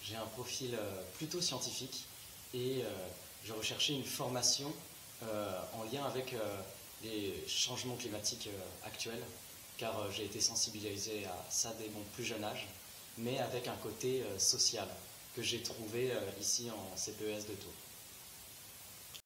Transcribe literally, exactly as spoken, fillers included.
j'ai un profil euh, plutôt scientifique et euh, je recherchais une formation euh, en lien avec euh, les changements climatiques euh, actuels, car euh, j'ai été sensibilisé à ça dès mon plus jeune âge, mais avec un côté euh, social que j'ai trouvé euh, ici en C P E S de Tours.